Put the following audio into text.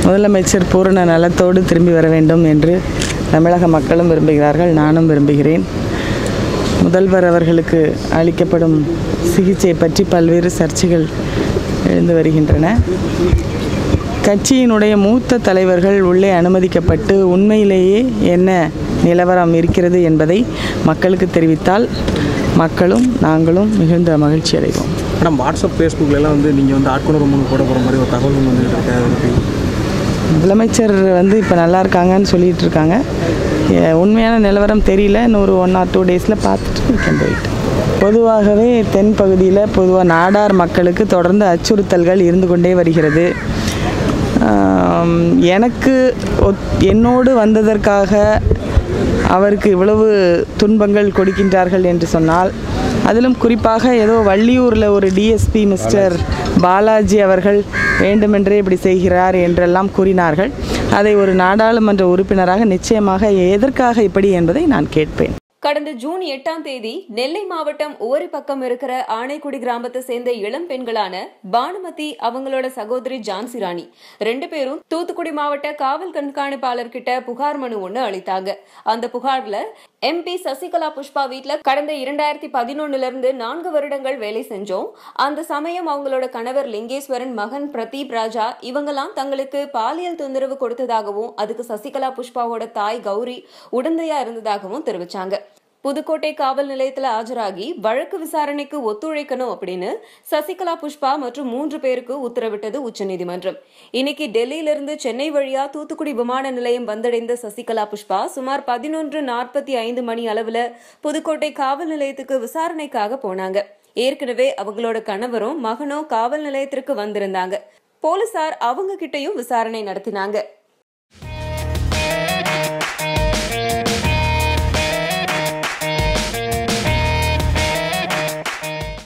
முதலமைச்சர் பூரண நலத்தோடு திரும்பி வர வேண்டும் என்று தமிழக மக்களும் விரும்புகிறார்கள், நானும் விரும்புகிறேன். முதல்வர் அவர்களுக்கு அளிக்கப்படும் சிகிச்சை பற்றி பல்வேறு சர்ச்சைகள் எழுந்து வருகின்றன. கட்சியினுடைய மூத்த தலைவர்கள் உள்ளே அனுமதிக்கப்பட்டு உண்மையிலேயே என்ன நிலவரம் இருக்கிறது என்பதை மக்களுக்கு தெரிவித்தால் மக்களும் நாங்களும் மிகுந்த மகிழ்ச்சி அடைவோம். மேடம், வாட்ஸ்அப் ஃபேஸ்புக்கிலலாம் நீங்கள் ஆட்கொணர் முன் போட போகிற மாதிரி ஒரு தகவல் வந்துருக்கு. முதலமைச்சர் இப்போ நல்லா இருக்காங்கன்னு சொல்லிட்டு இருக்காங்க. உண்மையான நிலவரம் தெரியல. இன்னொரு 1 or 2 டேஸில் பார்த்துட்டு போயிட்டு. பொதுவாகவே தென் பகுதியில் பொதுவாக நாடார் மக்களுக்கு தொடர்ந்து அச்சுறுத்தல்கள் இருந்து கொண்டே வருகிறது. எனக்கு என்னோடு வந்ததற்காக அவருக்கு இவ்வளவு துன்பங்கள் கொடுக்கின்றார்கள் என்று சொன்னால், அதிலும் குறிப்பாக ஏதோ வள்ளியூரில் ஒரு டிஎஸ்பி மிஸ்டர் பாலாஜி அவர்கள் வேண்டுமென்றே இப்படி செய்கிறார் என்றெல்லாம் கூறினார்கள். அதை ஒரு நாடாளுமன்ற உறுப்பினராக நிச்சயமாக எதற்காக இப்படி என்பதை நான் கேட்பேன். கடந்த ஜூன் 8ஆம் தேதி நெல்லை மாவட்டம் ஓரி பக்கம் இருக்கிற ஆனைக்குடி கிராமத்தை சேர்ந்த இளம் பெண்களான பானுமதி அவங்களோட சகோதரி ஜான்சி ராணி 2 பேரும் தூத்துக்குடி மாவட்ட காவல் கண்காணிப்பாளர் கிட்ட புகார் மனு ஒண்ணு அளித்தாங்க. அந்த புகார்ல MP சசிகலா புஷ்பா வீட்டுல கடந்த 2011 இருந்து 4 வருடங்கள் வேலை செஞ்சோம். அந்த சமயம் அவங்களோட கணவர் லிங்கேஸ்வரன், மகன் பிரதீப் ராஜா இவங்கெல்லாம் தங்களுக்கு பாலியல் தொந்தரவு கொடுத்ததாகவும் அதுக்கு சசிகலா புஷ்பாவோட தாய் கௌரி உடந்தையா இருந்ததாகவும் தெரிவிச்சாங்க. புதுக்கோட்டை காவல் நிலையத்தில் ஆஜராகி வழக்கு விசாரணைக்கு ஒத்துழைக்கணும் அப்படின்னு சசிகலா புஷ்பா மற்றும் 3 பேருக்கு உத்தரவிட்டது உச்சநீதிமன்றம். இன்னைக்கு டெல்லியிலிருந்து சென்னை வழியா தூத்துக்குடி விமான நிலையம் வந்தடைந்த சசிகலா புஷ்பா சுமார் 11:45 மணி அளவுல புதுக்கோட்டை காவல் நிலையத்துக்கு விசாரணைக்காக போனாங்க. ஏற்கனவே அவங்களோட கணவரும் மகனும் காவல் நிலையத்திற்கு வந்திருந்தாங்க. போலீசார் அவங்க கிட்டையும் விசாரணை நடத்தினாங்க.